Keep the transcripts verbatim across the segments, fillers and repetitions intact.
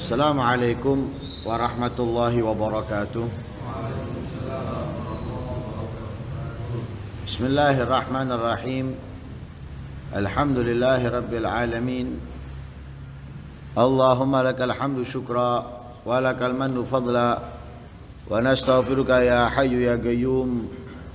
Assalamualaikum warahmatullahi wabarakatuh. Bismillahirrahmanirrahim. Alhamdulillahi rabbil alamin. Allahumma lakal hamdu syukra wa lakal mannu fadla wa nastaghfiruka ya hayyu ya qayyum.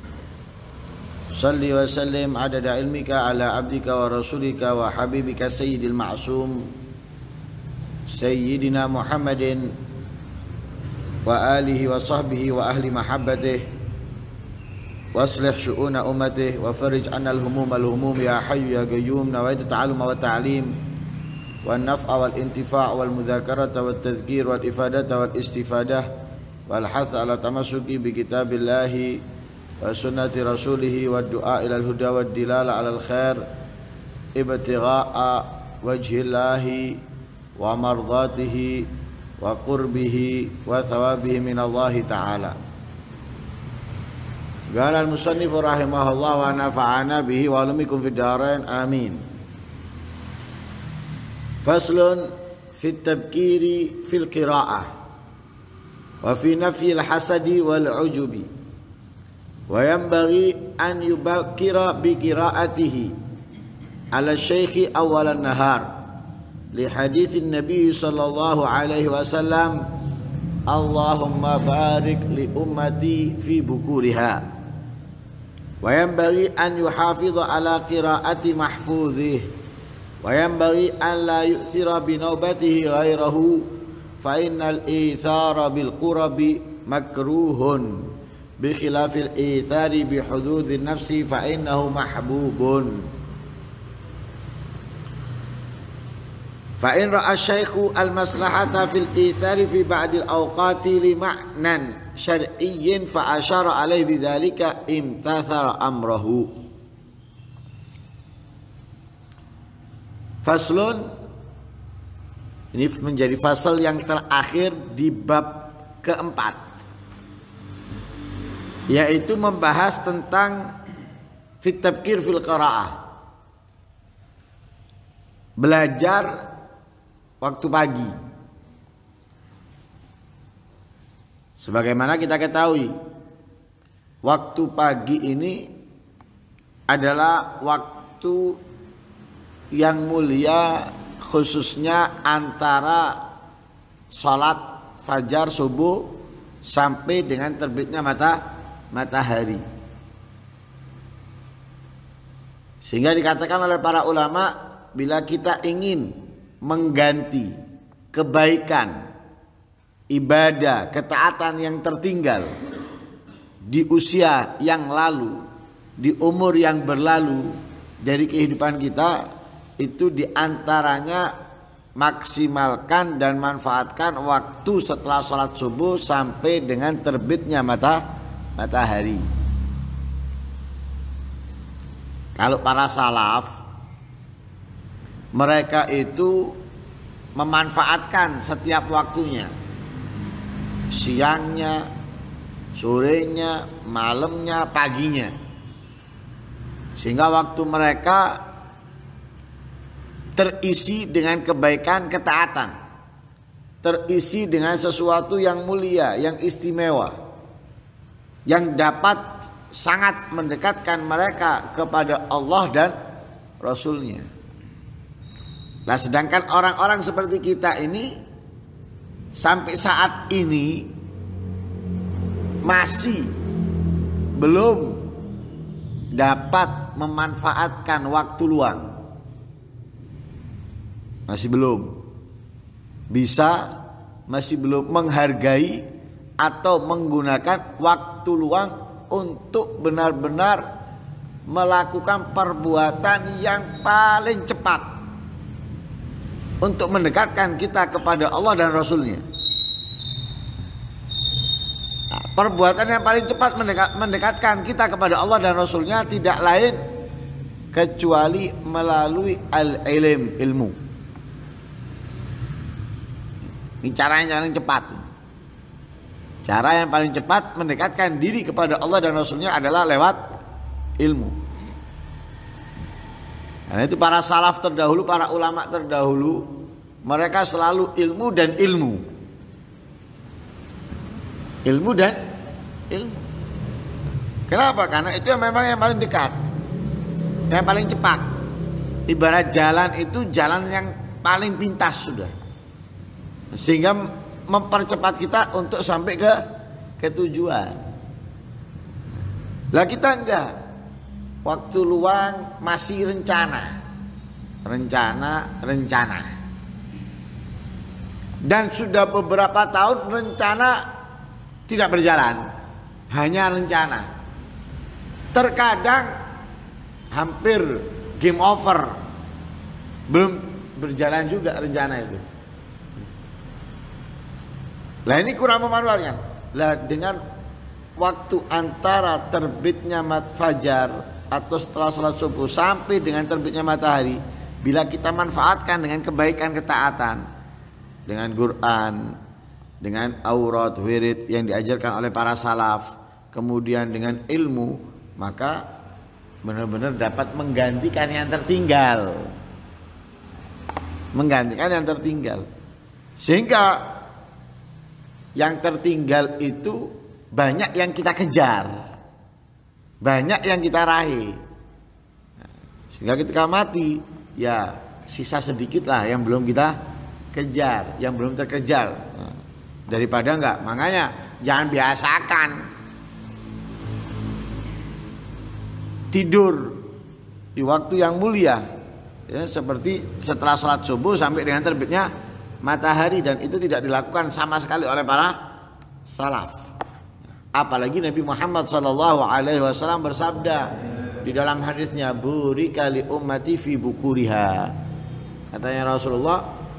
Salli wa sallim adada ilmika ala abdika wa rasulika wa habibika sayyidil ma'sum Sayyidina Muhammadin wa alihi wa sahbihi wa ahli mahabbatih wa aslih syu'una ummatih wa farij anna al-humum al-humum ya hayyu ya qayyum. Nawaitu ta'aluma wa ta'lim wa naf'a wal intifa' wal mudhakarata wal tadhkir wal ifadata wal istifadah wal hatha ala tamassuki bi kitabillahi wa sunnati rasulihi wa du'a ila al-huda wa dilala ala al-khair ibtigha'a wajhillahi wa mardatihi wa qurbihi wa thawabihi min Allah ta'ala. Qala al-musannif rahimahullah wa nafa'ana bihi wa alumikum fid darain amin. Faslun fi at-tabkiri fil qira'ah wa fi nafyi al-hasadi wal ujubi wa yanbaghi an yubakkira bi qira'atihi ala shaykhi awwal an-nahar li haditsin Nabi sallallahu alaihi wasallam Allahumma barik li ummati fi bukuriha wa yanbaghi an yuhafidha ala qiraati mahfudhihi wa yanbaghi an la yu'thira bi nawbatihi ghairahu fa innal ithara bil qurabi makruhun bi khilafil ithari bi hududin nafsi fa innahu mahbubun. Fa in ra'a syaikhu al-maslahata fil ithari fi ba'dil awqati li ma'nan syar'iyyin fa asyara alaihi bidzalika imtathara amrahu. Faslun, ini menjadi fasal yang terakhir di bab keempat, yaitu membahas tentang fit tabkir fil qira'ah, belajar waktu pagi. Sebagaimana kita ketahui, waktu pagi ini adalah waktu yang mulia, khususnya antara salat fajar subuh sampai dengan terbitnya mata matahari. Sehingga dikatakan oleh para ulama, bila kita ingin mengganti kebaikan, ibadah, ketaatan yang tertinggal di usia yang lalu, di umur yang berlalu dari kehidupan kita, itu diantaranya maksimalkan dan manfaatkan waktu setelah sholat subuh sampai dengan terbitnya mata matahari. Kalau para salaf, mereka itu memanfaatkan setiap waktunya, siangnya, sorenya, malamnya, paginya, sehingga waktu mereka terisi dengan kebaikan, ketaatan, terisi dengan sesuatu yang mulia, yang istimewa, yang dapat sangat mendekatkan mereka kepada Allah dan Rasulnya. Nah, sedangkan orang-orang seperti kita ini sampai saat ini masih belum dapat memanfaatkan waktu luang. Masih belum bisa, masih belum menghargai atau menggunakan waktu luang untuk benar-benar melakukan perbuatan yang paling cepat untuk mendekatkan kita kepada Allah dan Rasulnya. Nah, perbuatan yang paling cepat mendekat, mendekatkan kita kepada Allah dan Rasulnya tidak lain kecuali melalui al-ilm, ilmu. Ini cara yang paling cepat. Cara yang paling cepat mendekatkan diri kepada Allah dan Rasulnya adalah lewat ilmu. Karena itu para salaf terdahulu, para ulama terdahulu, mereka selalu ilmu dan ilmu. Ilmu dan ilmu. Kenapa? Karena itu yang memang yang paling dekat, yang paling cepat. Ibarat jalan itu jalan yang paling pintas sudah, sehingga mempercepat kita untuk sampai ke ke tujuan. Lah kita enggak. Waktu luang masih rencana. Rencana, rencana. Dan sudah beberapa tahun rencana tidak berjalan. Hanya rencana. Terkadang hampir game over. Belum berjalan juga rencana itu. Lah ini kurang memanfaatkan. Lah dengan waktu antara terbitnya mat fajar atau setelah sholat subuh sampai dengan terbitnya matahari, bila kita manfaatkan dengan kebaikan ketaatan, dengan Quran, dengan aurat wirid yang diajarkan oleh para salaf, kemudian dengan ilmu, maka benar-benar dapat menggantikan yang tertinggal. Menggantikan yang tertinggal. Sehingga yang tertinggal itu banyak yang kita kejar, banyak yang kita raih. Sehingga ketika mati, ya sisa sedikit lah yang belum kita kejar, yang belum terkejar. Nah, daripada enggak, makanya jangan biasakan tidur di waktu yang mulia, ya, seperti setelah sholat subuh sampai dengan terbitnya matahari, dan itu tidak dilakukan sama sekali oleh para salaf. Apalagi Nabi Muhammad shallallahu alaihi wasallam bersabda di dalam hadisnya, burika li ummati fi bukuriha. Katanya Rasulullah,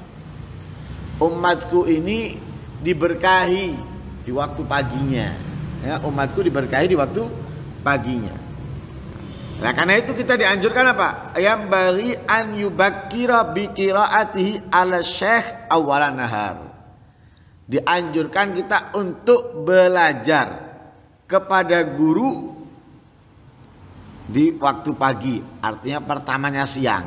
umatku ini diberkahi di waktu paginya. Ya, umatku diberkahi di waktu paginya. Nah, karena itu kita dianjurkan apa? Yang bagi an yubakkira bi qiraatihi ala syekh awalan nahar. Dianjurkan kita untuk belajar kepada guru di waktu pagi, artinya pertamanya siang.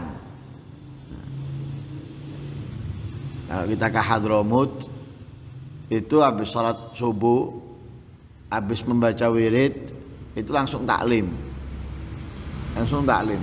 Kalau kita ke Hadramut itu habis sholat subuh, habis membaca wirid, itu langsung taklim, langsung taklim.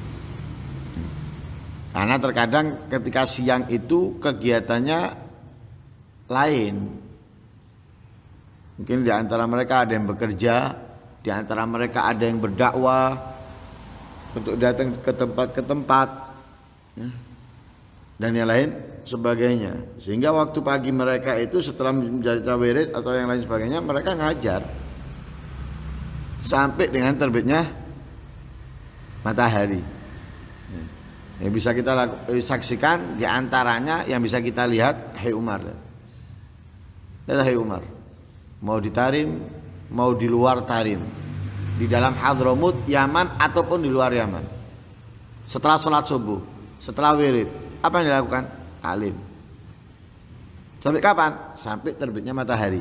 Karena terkadang ketika siang itu kegiatannya lain. Mungkin di antara mereka ada yang bekerja, di antara mereka ada yang berdakwah untuk datang ke tempat ke tempat, ya, dan yang lain sebagainya. Sehingga waktu pagi mereka itu setelah membaca wirid atau yang lain sebagainya, mereka ngajar sampai dengan terbitnya matahari. Yang bisa kita saksikan di antaranya yang bisa kita lihat Hai Umar. Lihat Hai Umar. Mau di Tarim, mau di luar Tarim, di dalam Hadramut, Yaman ataupun di luar Yaman. Setelah sholat subuh, setelah wirid, apa yang dilakukan? Alim. Sampai kapan? Sampai terbitnya matahari.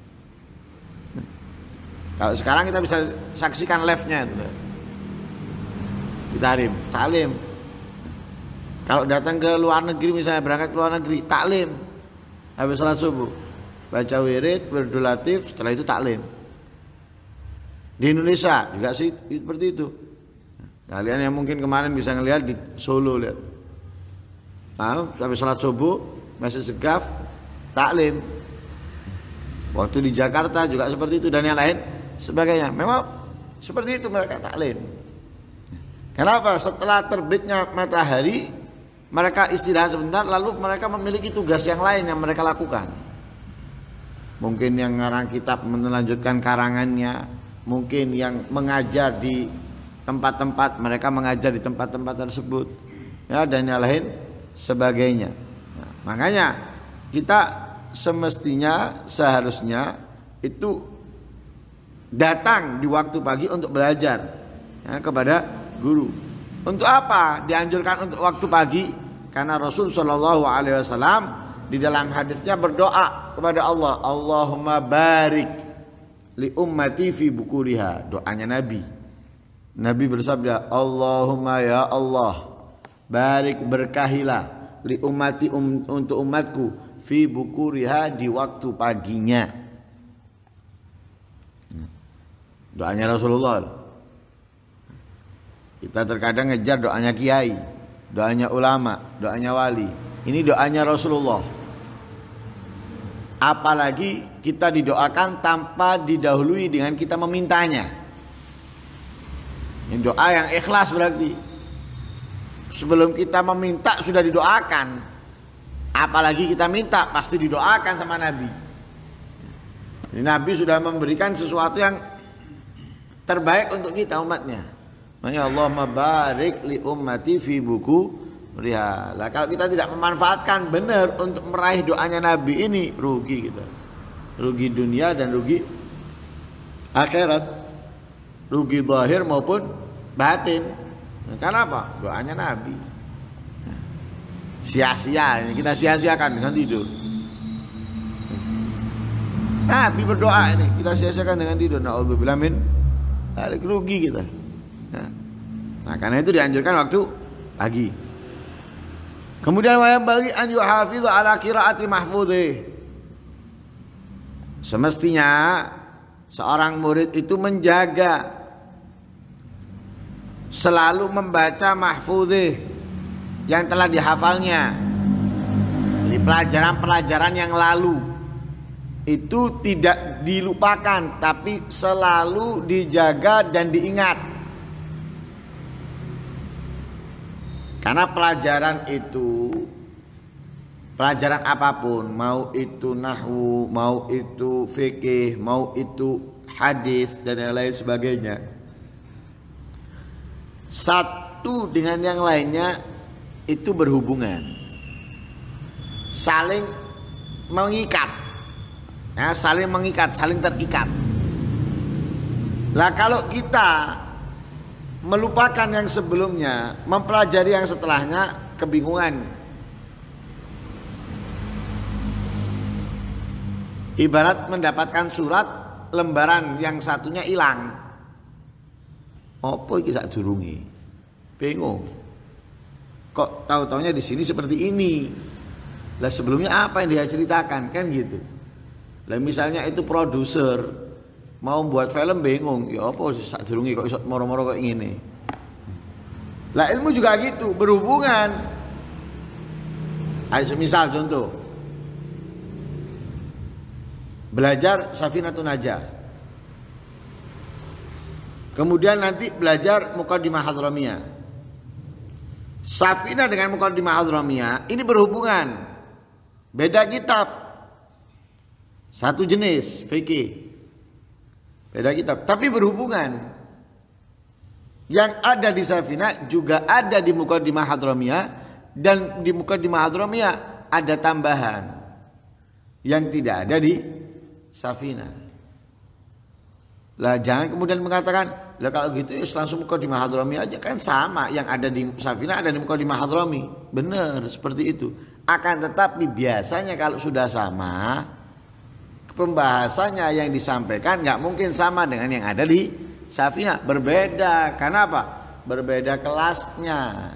Kalau sekarang kita bisa saksikan live-nya itu. Di Tarim, taklim. Kalau datang ke luar negeri, misalnya berangkat ke luar negeri, taklim. Habis sholat subuh, baca wirid, wiridul latif, setelah itu taklim. Di Indonesia juga sih seperti itu. Kalian yang mungkin kemarin bisa ngelihat di Solo, lihat. Nah, habis sholat subuh, masih segaf, taklim. Waktu di Jakarta juga seperti itu, dan yang lain sebagainya. Memang seperti itu mereka taklim. Kenapa? Setelah terbitnya matahari, mereka istirahat sebentar, lalu mereka memiliki tugas yang lain yang mereka lakukan. Mungkin yang ngarang kitab melanjutkan karangannya, mungkin yang mengajar di tempat-tempat, mereka mengajar di tempat-tempat tersebut, ya, dan yang lain sebagainya. Nah, makanya kita semestinya seharusnya itu datang di waktu pagi untuk belajar, ya, kepada guru. Untuk apa dianjurkan untuk waktu pagi? Karena Rasul Shallallahu Alaihi Wasallam di dalam hadisnya berdoa kepada Allah, Allahumma barik li ummati fi bukuriha. Doanya Nabi. Nabi bersabda, Allahumma ya Allah, barik berkahilah li ummati um, untuk umatku fi bukuriha di waktu paginya. Doanya Rasulullah. Kita terkadang ngejar doanya kiai, doanya ulama, doanya wali. Ini doanya Rasulullah. Apalagi kita didoakan tanpa didahului dengan kita memintanya. Ini doa yang ikhlas berarti. Sebelum kita meminta sudah didoakan. Apalagi kita minta pasti didoakan sama Nabi. Jadi Nabi sudah memberikan sesuatu yang terbaik untuk kita umatnya. Makanya Allahumma barik li ummati fi buku riha. Lah kalau kita tidak memanfaatkan benar untuk meraih doanya Nabi ini, rugi kita. Rugi dunia dan rugi akhirat. Rugi zahir maupun batin. Karena apa? Doanya Nabi. Sia-sia, kita sia-siakan dengan tidur. Nabi berdoa ini, kita sia-siakan dengan tidur. Na'udzubillah min dzalik, rugi kita. Nah, karena itu dianjurkan waktu pagi. Kemudian wayam bagi an yuhafidhu ala qiraati mahfudhi. Semestinya seorang murid itu menjaga selalu membaca mahfudhi yang telah dihafalnya. Jadi pelajaran-pelajaran yang lalu itu tidak dilupakan, tapi selalu dijaga dan diingat. Karena pelajaran itu, pelajaran apapun, mau itu nahwu, mau itu fikih, mau itu hadis dan yang lain sebagainya, satu dengan yang lainnya itu berhubungan, saling mengikat, ya, saling mengikat, saling terikat. Lah kalau kita melupakan yang sebelumnya, mempelajari yang setelahnya, kebingungan. Ibarat mendapatkan surat, lembaran yang satunya hilang. Apa iki sak durunge? Bingung. Kok tahu-taunya di sini seperti ini? Lah sebelumnya apa yang dia ceritakan, kan gitu. Lah misalnya itu produser mau buat film bingung, ya apa sak durunge kok iso moro-moro kok ngene. Lah ilmu juga gitu, berhubungan. Ayo misal contoh. Belajar Safinatun Najah. Kemudian nanti belajar Muqaddimah Hadramiyah. Safinah dengan Muqaddimah Hadramiyah ini berhubungan. Beda kitab. Satu jenis fikih. Beda kitab, tapi berhubungan. Yang ada di Safinah juga ada di Muqaddimah Hadramiyah, dan di Muqaddimah Hadramiyah ada tambahan yang tidak ada di Safinah. Lah jangan kemudian mengatakan, lah kalau gitu ya langsung Muqaddimah Hadramiyah aja, kan sama, yang ada di Safinah ada di Muqaddimah Hadramiyah. Benar seperti itu. Akan tetapi biasanya kalau sudah sama, pembahasannya yang disampaikan nggak mungkin sama dengan yang ada di Safinah. Berbeda. Karena apa? Berbeda kelasnya.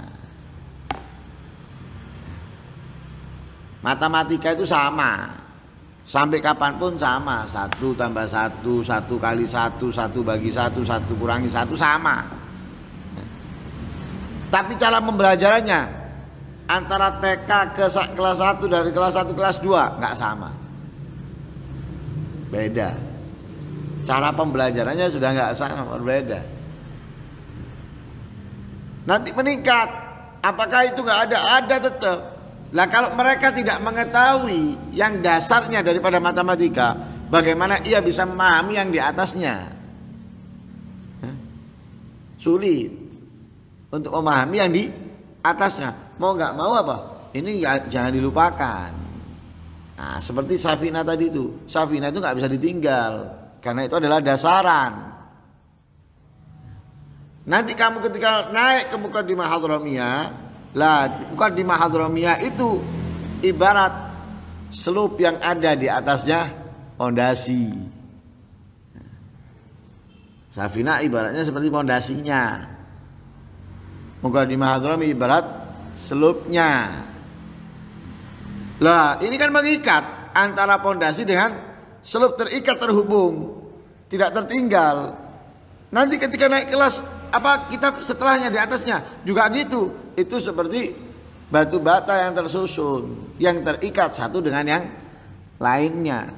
Matematika itu sama. Sampai kapanpun sama, satu tambah satu, satu kali satu, satu bagi satu, satu kurangi satu, sama. Tapi cara pembelajarannya antara T K ke kelas satu, dari kelas satu kelas dua nggak sama, beda. Cara pembelajarannya sudah nggak sama, berbeda. Nanti meningkat, apakah itu nggak ada? Ada tetap. Lah kalau mereka tidak mengetahui yang dasarnya daripada matematika, bagaimana ia bisa memahami yang di atasnya? Hah? Sulit untuk memahami yang di atasnya. Mau nggak mau apa? Ini gak, jangan dilupakan. Nah, seperti Safinah tadi itu, Safinah itu nggak bisa ditinggal karena itu adalah dasaran. Nanti kamu ketika naik ke Muqaddimah Hadramiyah, lah, bukan di Mahadramiyah itu ibarat selub yang ada di atasnya pondasi. Safinah ibaratnya seperti pondasinya. Muqaddimah Hadramiyah ibarat selubnya. Lah, ini kan mengikat antara pondasi dengan seluk, terikat, terhubung, tidak tertinggal. Nanti ketika naik kelas apa kitab setelahnya di atasnya juga gitu. Itu seperti batu bata yang tersusun, yang terikat satu dengan yang lainnya.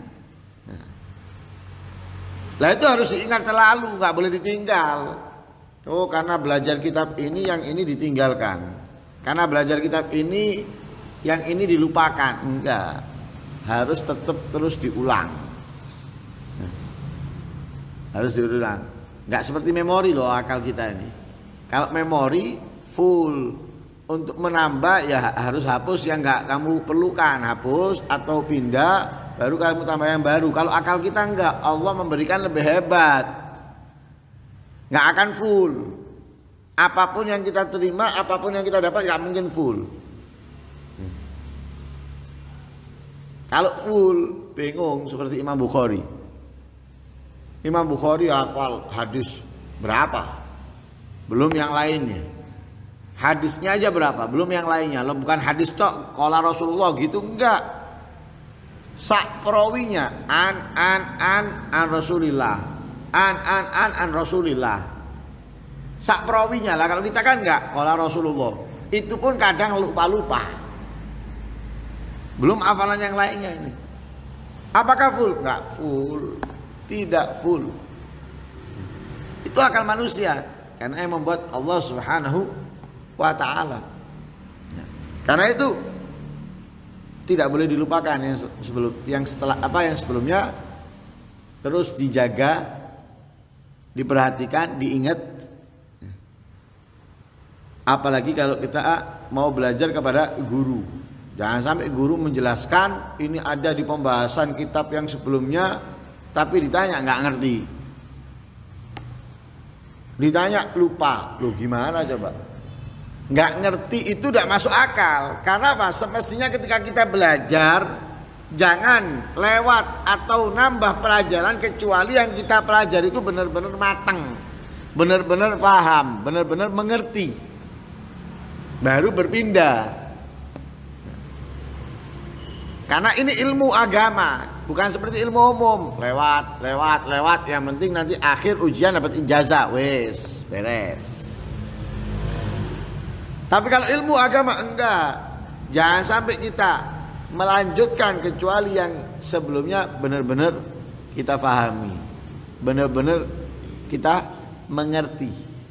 Lah itu harus diingat selalu, nggak boleh ditinggal. Oh, karena belajar kitab ini yang ini ditinggalkan. Karena belajar kitab ini yang ini dilupakan. Enggak. Harus tetap terus diulang. Harus diulang. Enggak seperti memori loh akal kita ini. Kalau memori full, untuk menambah ya harus hapus yang enggak kamu perlukan, hapus atau pindah. Baru kamu tambah yang baru. Kalau akal kita enggak, Allah memberikan lebih hebat. Enggak akan full. Apapun yang kita terima, apapun yang kita dapat enggak mungkin full. Kalau full, bingung seperti Imam Bukhari. Imam Bukhari hafal hadis berapa? Belum yang lainnya. Hadisnya aja berapa? Belum yang lainnya. Lo bukan hadis tok, qala Rasulullah gitu enggak. Sak perawinya an an an an Rasulillah, an an an an Rasulillah. Sak perawinya lah. Kalau kita kan enggak, qala Rasulullah. Itu pun kadang lupa-lupa. Belum hafalan yang lainnya ini. Apakah full? Enggak full. Tidak full. Itu akal manusia. Karena yang membuat Allah Subhanahu wa ta'ala. Karena itu tidak boleh dilupakan yang sebelum, yang setelah apa yang sebelumnya, terus dijaga, diperhatikan, diingat. Apalagi kalau kita mau belajar kepada guru. Jangan sampai guru menjelaskan ini ada di pembahasan kitab yang sebelumnya, tapi ditanya nggak ngerti. Ditanya lupa. Loh gimana coba? Nggak ngerti itu tidak masuk akal. Karena apa? Semestinya ketika kita belajar, jangan lewat atau nambah pelajaran kecuali yang kita pelajari itu benar-benar matang, benar-benar paham, benar-benar mengerti, baru berpindah. Karena ini ilmu agama, bukan seperti ilmu umum. Lewat, lewat, lewat. Yang penting nanti akhir ujian dapat ijazah, wes beres. Tapi kalau ilmu agama enggak. Jangan sampai kita melanjutkan kecuali yang sebelumnya benar-benar kita pahami, benar-benar kita mengerti,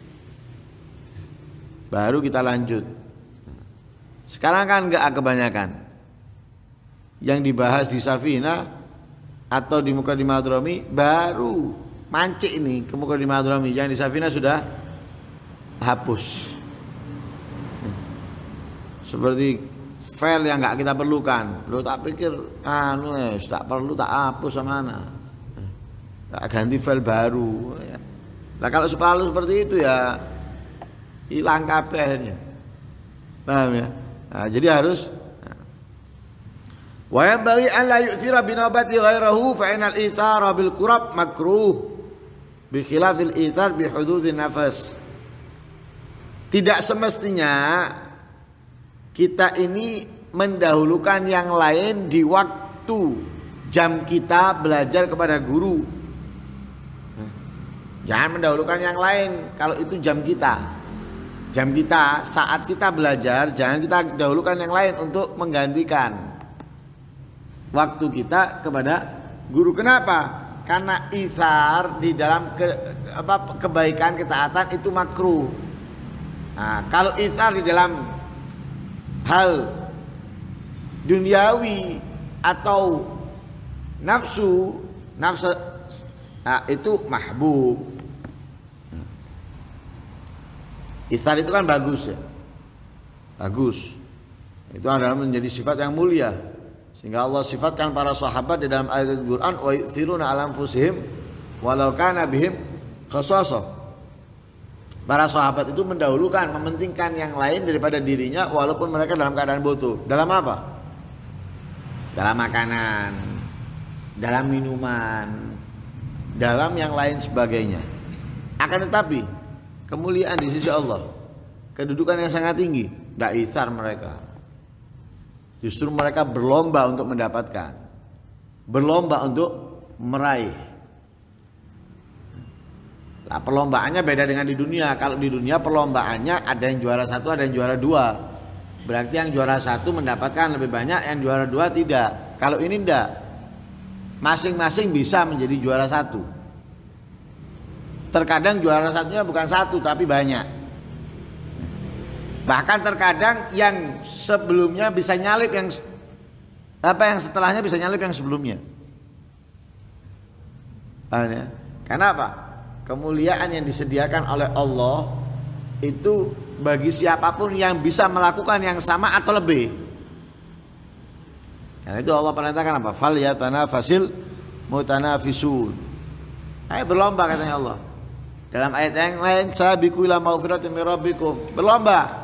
baru kita lanjut. Sekarang kan enggak kebanyakan. Yang dibahas di Safinah atau di Muqaddimah Hadrami baru mancik ini ke Muqaddimah Hadrami. Yang di Safinah sudah hapus. Seperti file yang nggak kita perlukan. Lo tak pikir anu eh tak perlu tak hapus sama mana. Tak ganti file baru. Nah kalau selalu seperti itu ya hilang kabehnya. Paham ya? Nah, jadi harus wa yanbaghi an la yu'thira bi nawbati ghairahu fa inal ithara bil qurab makruh bi khilafil ithar bi hududin nafas. Tidak semestinya kita ini mendahulukan yang lain di waktu jam kita belajar kepada guru. Jangan mendahulukan yang lain kalau itu jam kita. Jam kita saat kita belajar, jangan kita dahulukan yang lain untuk menggantikan waktu kita kepada guru. Kenapa? Karena itsar di dalam ke, apa, kebaikan ketaatan itu makruh. Nah, kalau itsar di dalam hal duniawi atau nafsu, nafsu nah, itu mahbub. Itsar itu kan bagus ya, bagus. Itu adalah menjadi sifat yang mulia. Sehingga Allah sifatkan para sahabat di dalam ayat Al-Quran wa yu'thiruna 'ala anfusihim walau kana bihim khassasah. Para sahabat itu mendahulukan, mementingkan yang lain daripada dirinya walaupun mereka dalam keadaan butuh. Dalam apa? Dalam makanan, dalam minuman, dalam yang lain sebagainya. Akan tetapi kemuliaan di sisi Allah, kedudukan yang sangat tinggi, tidak itsar mereka. Justru mereka berlomba untuk mendapatkan, berlomba untuk meraih. Nah, perlombaannya beda dengan di dunia. Kalau di dunia perlombaannya ada yang juara satu, ada yang juara dua. Berarti yang juara satu mendapatkan lebih banyak, yang juara dua tidak. Kalau ini tidak, masing-masing bisa menjadi juara satu. Terkadang juara satunya bukan satu tapi banyak. Bahkan terkadang yang sebelumnya bisa nyalip yang apa yang setelahnya bisa nyalip yang sebelumnya. Paham ya? Karena apa? Kemuliaan yang disediakan oleh Allah itu bagi siapapun yang bisa melakukan yang sama atau lebih. Karena itu Allah perintahkan apa? Fal yatanafasil mutanafisun. Ayo berlomba katanya Allah. Dalam ayat yang lain, sabiqu ila maghfiratin min rabbikum. Berlomba.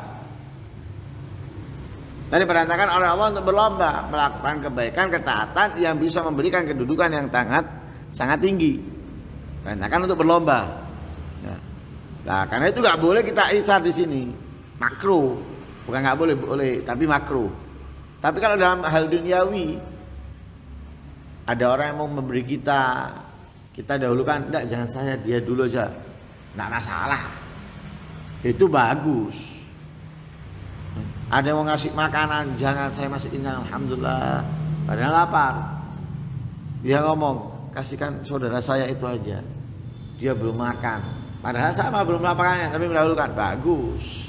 Tadi perintahkan oleh Allah untuk berlomba melakukan kebaikan, ketaatan yang bisa memberikan kedudukan yang sangat sangat tinggi. Perintahkan untuk berlomba. Nah, karena itu nggak boleh kita isar di sini. Makruh, bukan nggak boleh, boleh, tapi makruh. Tapi kalau dalam hal duniawi, ada orang yang mau memberi kita, kita dahulukan, enggak, jangan saya, dia dulu aja, nggak masalah. Itu bagus. Ada yang mau ngasih makanan, jangan, saya masih kenyang, alhamdulillah. Padahal lapar. Dia ngomong, kasihkan saudara saya itu aja, dia belum makan. Padahal sama belum makannya, tapi mendahulukan, bagus.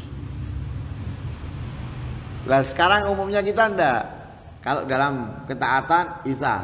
Nah sekarang umumnya kita enggak. Kalau dalam ketaatan isar.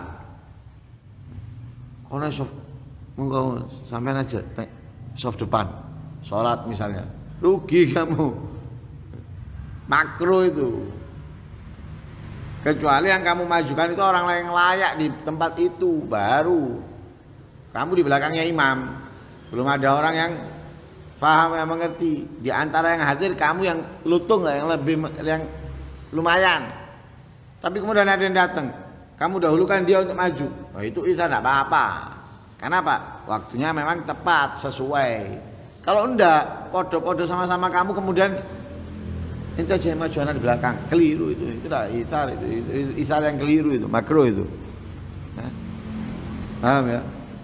Kono soft, monggo sampean aja, soft depan, sholat misalnya, rugi kamu. Makruh itu. Kecuali yang kamu majukan itu orang lain yang layak di tempat itu, baru kamu di belakangnya imam. Belum ada orang yang faham, yang mengerti. Di antara yang hadir kamu yang lutung lah, yang lebih yang lumayan. Tapi kemudian ada yang datang, kamu dahulukan dia untuk maju. Oh itu isa enggak apa-apa. Kenapa? Waktunya memang tepat, sesuai. Kalau enggak, podo-podo sama-sama kamu kemudian itu aja yang maju anak di belakang, keliru itu. Itu enggak isar, itu, itu isar yang keliru itu, makruh itu. Nah, paham ya?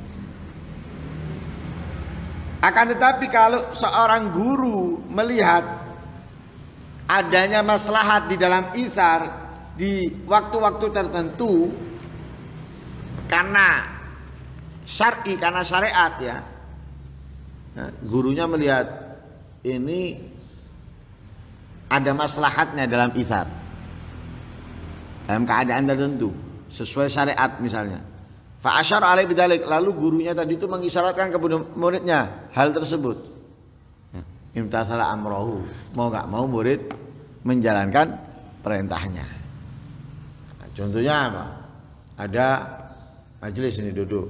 Akan tetapi kalau seorang guru melihat adanya maslahat di dalam itsar di waktu-waktu tertentu karena syar'i, karena syariat ya, nah, gurunya melihat ini ada maslahatnya dalam itsar dalam keadaan tertentu sesuai syariat misalnya. Fa asyara alaihi bidzalik, lalu gurunya tadi itu mengisyaratkan kepada muridnya hal tersebut. Imtathala amrohu, mau enggak mau murid menjalankan perintahnya. Nah, contohnya apa? Ada majelis ini duduk.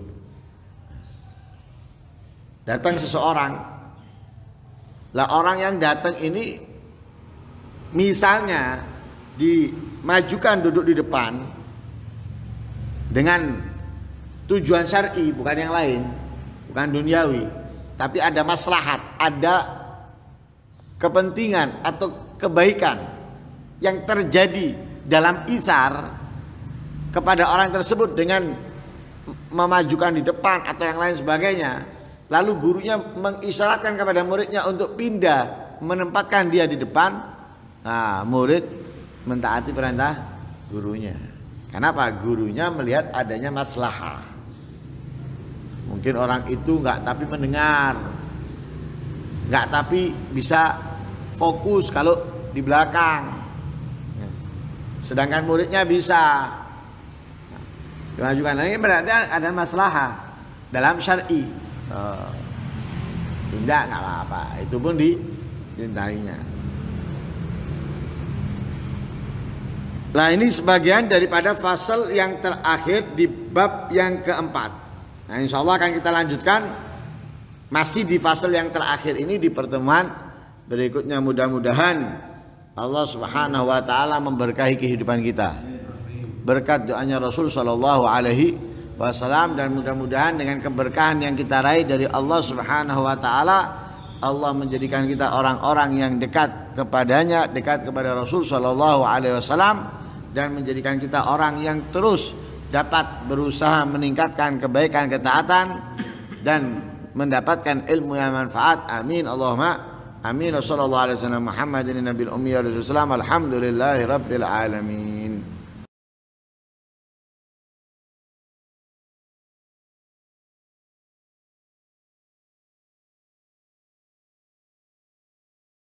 Datang seseorang. Lah orang yang datang ini misalnya dimajukan duduk di depan dengan tujuan syar'i, bukan yang lain, bukan duniawi, tapi ada maslahat, ada kepentingan atau kebaikan yang terjadi dalam itsar kepada orang tersebut dengan memajukan di depan atau yang lain sebagainya. Lalu gurunya mengisyaratkan kepada muridnya untuk pindah, menempatkan dia di depan. Nah, murid mentaati perintah gurunya. Kenapa? Gurunya melihat adanya maslahah. Mungkin orang itu enggak tapi mendengar, enggak tapi bisa fokus kalau di belakang. Sedangkan muridnya bisa. Dimajukan. Ini berarti ada maslahah dalam syar'i. Oh, tidak, enggak apa-apa. Itu pun dicintainya. Nah ini sebagian daripada fasal yang terakhir di bab yang keempat. Nah insya Allah akan kita lanjutkan masih di fasal yang terakhir ini di pertemuan berikutnya. Mudah-mudahan Allah Subhanahu wa taala memberkahi kehidupan kita berkat doanya Rasul sallallahu alaihi wasallam, dan mudah-mudahan dengan keberkahan yang kita raih dari Allah Subhanahu wa taala, Allah menjadikan kita orang-orang yang dekat kepadanya, dekat kepada Rasul sallallahu alaihi wasallam, dan menjadikan kita orang yang terus dapat berusaha meningkatkan kebaikan ketaatan dan mendapatkan ilmu yang manfaat. Amin Allahumma amin. Wassallallahu alaihi wasallam Muhammadin nabiyil ummi wa sallam. Alhamdulillahi rabbil alamin.